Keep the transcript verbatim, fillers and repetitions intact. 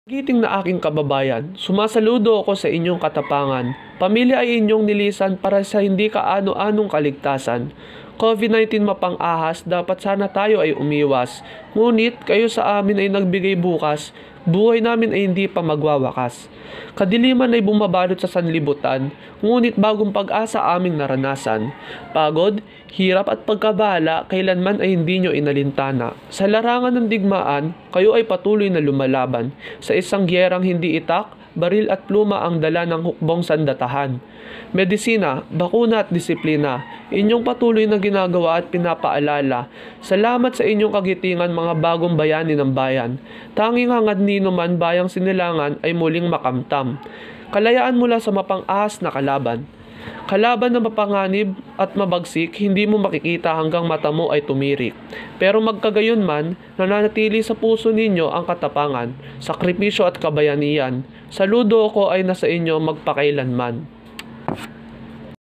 Giting na aking kababayan, sumasaludo ako sa inyong katapangan. Pamilya ay inyong nilisan para sa hindi kaano-anong kaligtasan. COVID nineteen mapang-ahas, dapat sana tayo ay umiwas. Ngunit kayo sa amin ay nagbigay bukas, buhay namin ay hindi pa magwawakas. Kadiliman ay bumabalot sa sanlibutan, ngunit bagong pag-asa aming naranasan. Pagod, hirap at pagkabala, kailanman ay hindi nyo inalintana. Sa larangan ng digmaan, kayo ay patuloy na lumalaban. Sa isang gyerang hindi itak, baril at pluma ang dala ng hukbong sandatahan. Medisina, bakuna at disiplina, inyong patuloy na ginagawa at pinapaalala. Salamat sa inyong kagitingan mga bagong bayani ng bayan. Tanging hangad nino man bayang sinilangan ay muling makamtam. Kalayaan mula sa mapang-ahas na kalaban. Kalaban na mapanganib at mabagsik, hindi mo makikita hanggang mata mo ay tumirik. Pero magkagayon man, nananatili sa puso ninyo ang katapangan, sakripisyo at kabayanihan. Saludo ko ay nasa inyo magpakailanman.